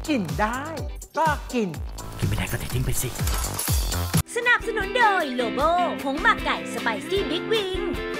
กินได้ก็กินไม่ได้ก็ทิ้งไปสิสนับสนุนโดยโลโบผงหมักไก่สไปซี่บิ๊กวิง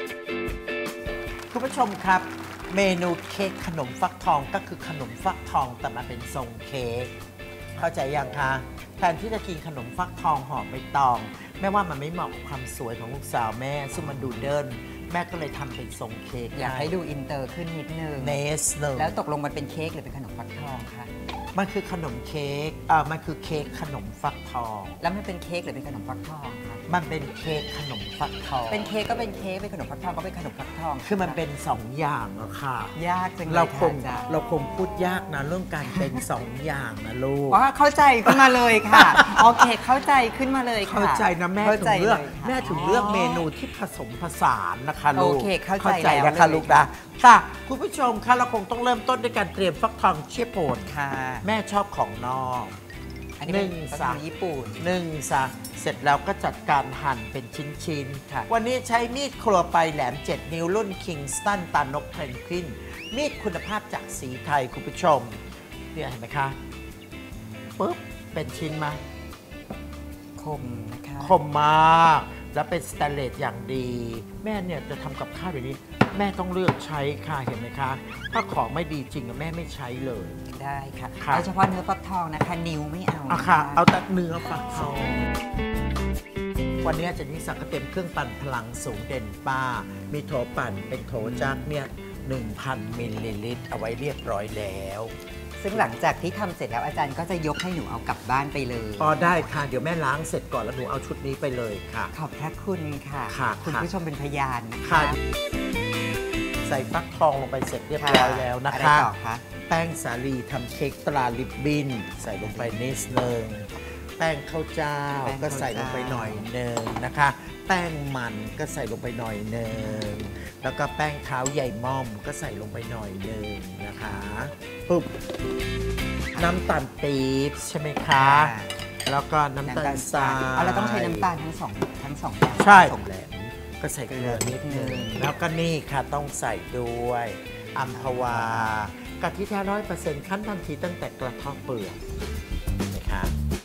คุณผู้ชมครับเมนูเค้กขนมฟักทองก็คือขนมฟักทองแต่มาเป็นทรงเค้กเข้าใจยังคะแทนที่จะกินขนมฟักทองห่อใบตองแม่ว่ามันไม่เหมาะกับความสวยของลูกสาวแม่ซึ่งมันดูเดินแม่ก็เลยทำเป็นทรงเค้กอยากให้ดูอินเตอร์ขึ้นนิดนึงเนสเลยแล้วตกลงมันเป็นเค้กหรือเป็นขนมฟักทองคะมันคือขนมเค้กมันคือเค้กขนมฟักทองแล้วมันเป็นเค้กหรือเป็นขนมฟักทองคะมันเป็นเค้กขนมฟักทองเป็นเค้กก็เป็นเค้กเป็นขนมฟักทองก็เป็นขนมฟักทองคือมันเป็น2อย่างอะค่ะยากจังเลยเราคงพูดยากนะเรื่องการเป็น2อย่างนะลูกอ๋อเข้าใจขึ้นมาเลยค่ะโอเคเข้าใจขึ้นมาเลยค่ะเข้าใจนะแม่ถึงเลือกเมนูที่ผสมผสานนะคะลูกโอเคเข้าใจนะคะลูกนะค่ะคุณผู้ชมคะเราคงต้องเริ่มต้นด้วยการเตรียมฟักทองเชี่ยโปนค่ะแม่ชอบของนอกอันนี้เป็นฟักทองญี่ปุ่นซะเสร็จแล้วก็จัดการหั่นเป็นชิ้นๆค่ะวันนี้ใช้มีดครัวไปแหลม7 นิ้วรุ่น Kingston ตานกเพนกวินมีดคุณภาพจากสีไทยคุณผู้ชมเนี่ยเห็นไหมคะปุ๊บเป็นชิ้นมาคมนะคะคมมากแล้วเป็นสแตนเลสอย่างดีแม่เนี่ยจะทำกับข้าวแบบนี้แม่ต้องเลือกใช้ค่ะเห็นไหมคะถ้าของไม่ดีจริงแม่ไม่ใช้เลยได้ค่ะโดยเฉพาะเนื้อฟักทองนะคะนิ้วไม่เอาค่ะเอาแต่เนื้อฟักทองวันนี้อาจารย์ยิ่งศักดิ์ก็เต็มเครื่องปั่นพลังสูงเด่นป้ามีโถปั่นเป็นโถจักเนี่ย 1,000 มิลลิลิตรเอาไว้เรียบร้อยแล้วซึ่งหลังจากที่ทำเสร็จแล้วอาจารย์ก็จะยกให้หนูเอากลับบ้านไปเลยได้ค่ะเดี๋ยวแม่ล้างเสร็จก่อนแล้วหนูเอาชุดนี้ไปเลยค่ะขอบพระคุณค่ะคุณผู้ชมเป็นพยานนะคะใส่ฟักทองลงไปเสร็จเรียบร้อยแล้วนะคะแป้งสาลีทำเค้กตราลิบบิ้นใส่ลงไปนิดนึงแป้งข้าวเจ้าก็ใส่ลงไปหน่อยนึงนะคะแป้งมันก็ใส่ลงไปหน่อยนึงแล้วก็แป้งเท้าใหญ่ม่อมก็ใส่ลงไปหน่อยนึงนะคะปุ๊บน้ำตาลปี๊บใช่ไหมคะแล้วก็น้ำตาลทรายเราต้องใช้น้ำตาลทั้งสองใช่แหละก็ใส่เกลือนิดนึงแล้วก็นี่ค่ะต้องใส่ด้วยอัมพวากะทิแท้100%ขั้นทันทีตั้งแต่กระเทาะเปลือกนะคะ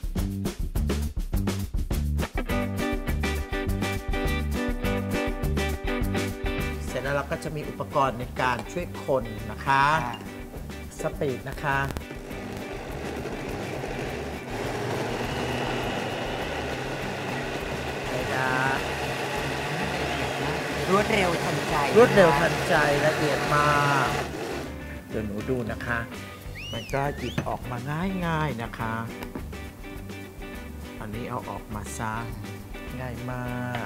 เสร็จแล้วเราก็จะมีอุปกรณ์ในการช่วยคนนะคะสปีดนะคะรวดเร็วทันใจละเอียดมากเดี๋ยวหนูดูนะคะมันก็หยิบออกมาง่ายๆนะคะอันนี้เอาออกมาซะง่ายมาก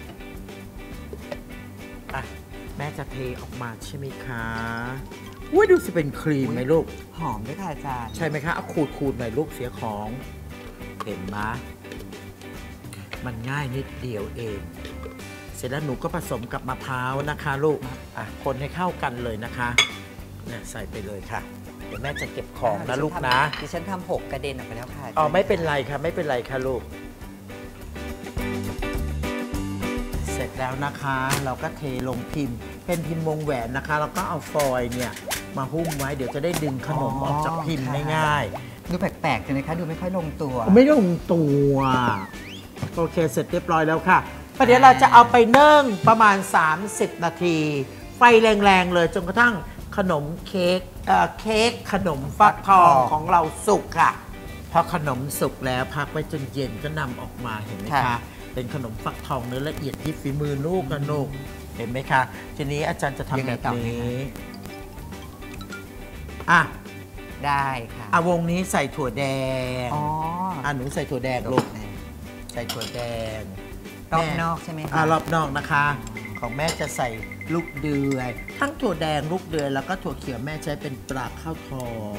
แม่จะเทออกมาใช่ไหมคะดูสิเป็นครีมไหมลูกหอมด้วยค่ะอาจารย์ใช่ไหมคะเอาขูดหน่อยลูกเสียของเห็นไหมมันง่ายนิดเดียวเองเสร็จแล้วหนูก็ผสมกับมะพร้าวนะคะลูกคนให้เข้ากันเลยนะคะเนี่ยใส่ไปเลยค่ะเดี๋ยวแม่จะเก็บของนะลูกนะดิฉันทำ6กระเด็นออกไปแล้วค่ะไม่เป็นไรค่ะไม่เป็นไรค่ะลูกเสร็จแล้วนะคะเราก็เทลงพิมพ์เป็นพิมพ์วงแหวนนะคะแล้วก็เอาฟอยล์เนี่ยมาหุ้มไว้เดี๋ยวจะได้ดึงขนมออกจากพิมพ์ง่ายๆดูแปลกๆใช่ไหมคะดูไม่ค่อยลงตัวไม่ลงตัวโอเคเสร็จเรียบร้อยแล้วค่ะประเดี๋ยวเราจะเอาไปนึ่งประมาณ30 นาทีไฟแรงๆเลยจนกระทั่งขนมเค้กขนมฟักทองของเราสุกค่ะพอขนมสุกแล้วพักไว้จนเย็นก็นำออกมาเห็นไหมคะเป็นขนมฟักทองเนื้อละเอียดที่ฝีมือลูกนะลูกเห็นไหมคะทีนี้อาจารย์จะทำแบบนี้ได้ค่ะวงนี้ใส่ถั่วแดงหนูใส่ถั่วแดงลูกใส่ถั่วแดงรอบนอกใช่ไหมคะรอบนอกนะคะของแม่จะใส่ลูกเดือยทั้งถั่วแดงลูกเดือยแล้วก็ถั่วเขียวแม่ใช้เป็นปลาข้าวทอง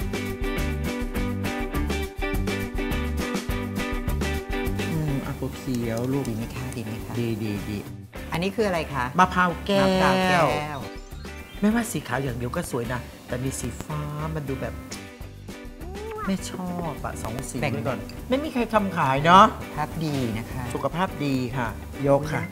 ถั่วเขียวลูกดีไหมคะดีอันนี้คืออะไรคะมะพร้าวแก้วไม่ว่าสีขาวอย่างเดียวก็สวยนะแต่มีสีฟ้ามันดูแบบไม่ชอบ2 สีไปก่อนไม่มีใครทำขายเนาะภาพดีนะคะสุขภาพดีค่ะยกค่ะ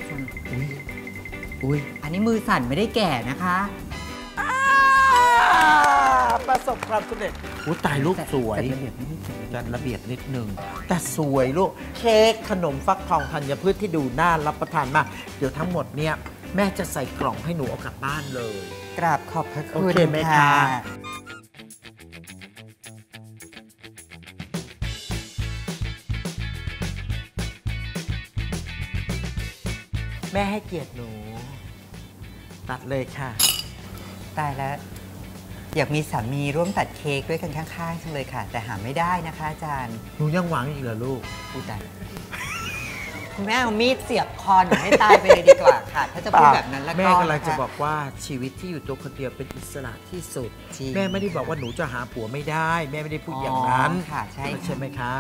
อันนี้มือสั่นไม่ได้แก่นะคะปประสบความสำเร็จตายลูกสวยจัดระเบียบนิดนึงแต่สวยลูกเค้กขนมฟักทองธัญพืชที่ดูน่ารับประทานมากเดี๋ยวทั้งหมดเนี่ยแม่จะใส่กล่องให้หนูเอากลับบ้านเลยกราบขอบพระคุณโอเคไหมคะแม่ให้เกียรติหนูตัดเลยค่ะตายแล้วอยากมีสามีร่วมตัดเค้กด้วยกันข้างๆจังเลยค่ะแต่หาไม่ได้นะคะอาจารย์หนูยังหวังอีกเหรอลูกพูดได้คุณแม่เอามีดเสียบคอหนูให้ตายไปเลยดีกว่าค่ะถ้าจะพูดแบบนั้นแล้วก็แม่กำลังจะบอกว่าชีวิตที่อยู่ตัวคนเดียวเป็นอิสระที่สุดแม่ไม่ได้บอกว่าหนูจะหาผัวไม่ได้แม่ไม่ได้พูดอย่างนั้นค่ะใช่ไหมคะ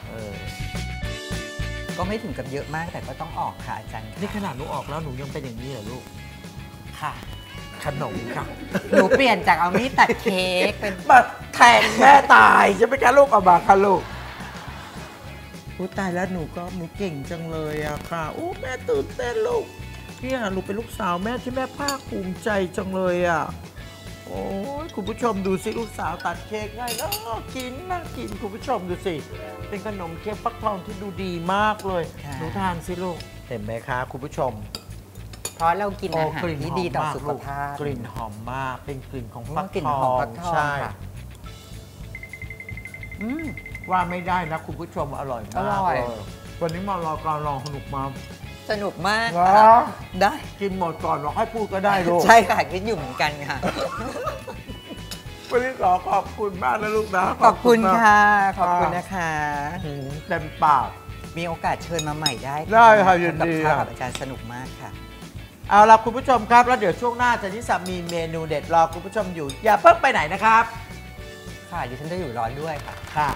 ก็ไม่ถึงกับเยอะมากแต่ก็ต้องออกค่ะอาจารย์นี่ขนาดหนูออกแล้วหนูยังเป็นอย่างนี้เหรอลูกค่ะขนมค่ะหนูเปลี่ยนจากเอามีดตัดเค้กเป็นมาแทงแม่ตายใช่ไหมคะลูกเอามาค่ะลูกตายแล้วหนูเก่งจังเลยอะค่ะแม่ตื่นเต้นลูกเนี่ยหนูเป็นลูกสาวแม่ที่แม่ภาคภูมิใจจังเลยอะโอ้ยคุณผู้ชมดูสิลูกสาวตัดเค้กง่ายแล้วกินน่ากินคุณผู้ชมดูสิเป็นขนมเค้กฟักทองที่ดูดีมากเลยหนูทานสิลูกเห็นไหมคะคุณผู้ชมเพราะเรากินอาหารที่ดีต่อสุขภาพกลิ่นหอมมากเป็นกลิ่นของฟักทองใช่ว่าไม่ได้นะคุณผู้ชมอร่อยมากเลยวันนี้มารอการลองสนุกมาสนุกมากได้กินหมดก่อนเราค่อยพูดก็ได้ลูกใช่ค่ะคิดอยู่เหมือนกันค่ะวันนี้ขอบคุณมากนะลูกนะขอบคุณค่ะขอบคุณนะคะเต็มปากมีโอกาสเชิญมาใหม่ได้ค่ะยินดีกับอาจารย์สนุกมากค่ะเอาล่ะคุณผู้ชมครับแล้วเดี๋ยวช่วงหน้าจะนิสามีเมนูเด็ดรอคุณผู้ชมอยู่อย่าเพิ่งไปไหนนะครับค่ะดิฉันจะอยู่รอด้วยค่ะค่ะ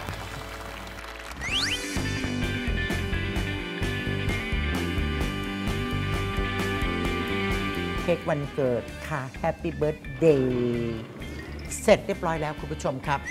เค้กวันเกิดค่ะ Happy Birthday เสร็จเรียบร้อยแล้วคุณผู้ชมครับ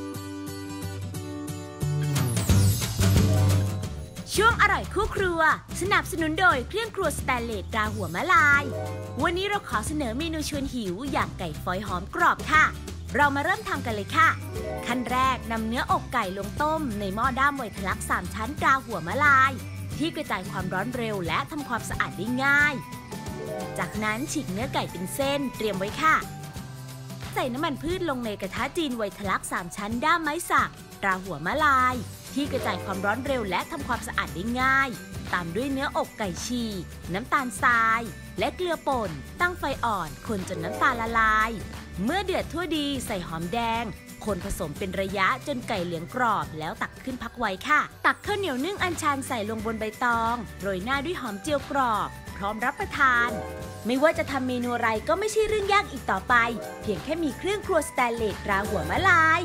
ช่วงอร่อยคู่ครัวสนับสนุนโดยเครื่องครัวสแตนเลสตราหัวมะลายวันนี้เราขอเสนอเมนูชวนหิวอย่างไก่ฝอยหอมกรอบค่ะเรามาเริ่มทำกันเลยค่ะขั้นแรกนำเนื้ออกไก่ลงต้มในหม้อด้ามไวทลัก3ชั้นตราหัวมะลายที่กระจายความร้อนเร็วและทำความสะอาดได้ง่ายจากนั้นฉีกเนื้อไก่เป็นเส้นเตรียมไว้ค่ะใส่น้ำมันพืชลงในกระทะจีนไวทลัก3ชั้นด้ามไม้สักตราหัวมะลายที่กระจายความร้อนเร็วและทำความสะอาดได้ง่ายตามด้วยเนื้ออกไก่ฉีกน้ำตาลทรายและเกลือป่นตั้งไฟอ่อนคนจนน้ำตาลละลายเมื่อเดือดทั่วดีใส่หอมแดงคนผสมเป็นระยะจนไก่เหลืองกรอบแล้วตักขึ้นพักไว้ค่ะตักข้าวเหนียวนึ่งอัญชันใส่ลงบนใบตองโรยหน้าด้วยหอมเจียวกรอบพร้อมรับประทานไม่ว่าจะทำเมนูอะไรก็ไม่ใช่เรื่องยากอีกต่อไปเพียงแค่มีเครื่องครัวสแตนเลสตราหัวมะลาย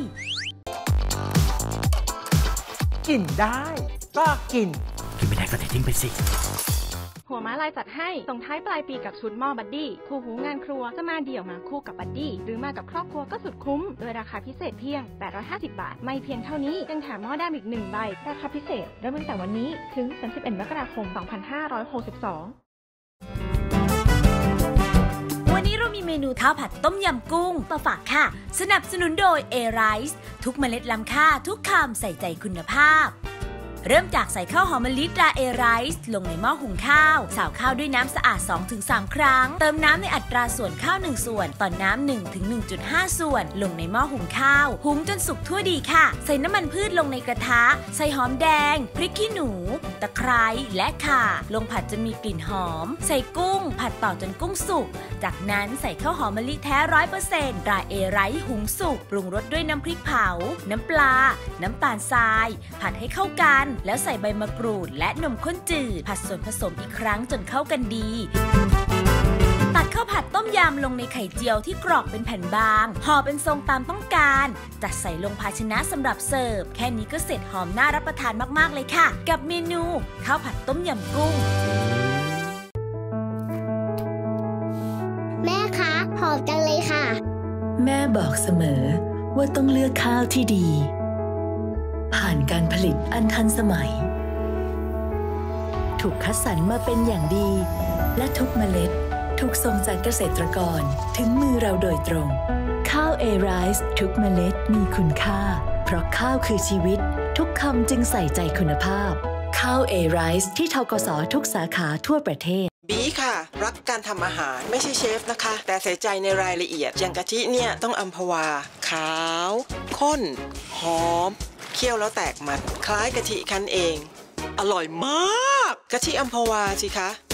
กินได้ก็กินไม่ได้ก็ทิ้งไปสิหัวม้าลายจัดให้ส่งท้ายปลายปีกับชุดหม้อบัดดี้คู่หูงานครัวจะมาเดี่ยวมาคู่กับบัดดี้หรือมากับครอบครัวก็สุดคุ้มโดยราคาพิเศษเพียง850 บาทไม่เพียงเท่านี้ยังแถมหม้อด้ามอีก1ใบราคาพิเศษเริ่มตั้งแต่วันนี้ถึง31 มกราคม 2562 วันนี้เรามีเมนูข้าวผัดต้มยำกุ้งมาฝากค่ะสนับสนุนโดย A-Rice ทุกเมล็ดล้ำค่าทุกคำใส่ใจคุณภาพเริ่มจากใส่ข้าวหอมมะลิตราเอไรซ์ลงในหม้อหุงข้าวสาวข้าวด้วยน้ำสะอาด 2-3 ครั้งเติมน้ำในอัตราส่วนข้าว1ส่วนต่อน้ำ 1-1.5 ส่วนลงในหม้อหุงข้าวหุงจนสุกทั่วดีค่ะใส่น้ำมันพืชลงในกระทะใส่หอมแดงพริกขี้หนูตะไคร้และข่าลงผัดจนมีกลิ่นหอมใส่กุ้งผัดต่อจนกุ้งสุกจากนั้นใส่ข้าวหอมมะลิแท้ 100% ตราเอไรซ์หุงสุกปรุงรสด้วยน้ำพริกเผาน้ำปลาน้ำตาลทรายผัดให้เข้ากันแล้วใส่ใบมะกรูดและนมข้นจืดผัดส่วนผสมอีกครั้งจนเข้ากันดีตักข้าวผัดต้มยำลงในไข่เจียวที่กรอกเป็นแผ่นบางห่อเป็นทรงตามต้องการจัดใส่ลงภาชนะสำหรับเสิร์ฟแค่นี้ก็เสร็จหอมน่ารับประทานมากๆเลยค่ะกับเมนูข้าวผัดต้มยำกุ้งแม่คะหอมจังเลยค่ะแม่บอกเสมอว่าต้องเลือกข้าวที่ดีผ่านการผลิตอันทันสมัยถูกคัดสรรมาเป็นอย่างดีและทุกเมล็ดถูกส่งจากเกษตรกรถึงมือเราโดยตรงข้าวข้าว A-Rice ทุกเมล็ดมีคุณค่าเพราะข้าวคือชีวิตทุกคำจึงใส่ใจคุณภาพข้าว A-Rice ที่ธกส.ทุกสาขาทั่วประเทศบีค่ะรักการทำอาหารไม่ใช่เชฟนะคะแต่ใส่ใจในรายละเอียดอย่างกะทิเนี่ยต้องอัมพวาขาวข้นหอมเคี่ยวแล้วแตกมันคล้ายกะทิคั้นเองอร่อยมากกะทิอัมพวาสิคะ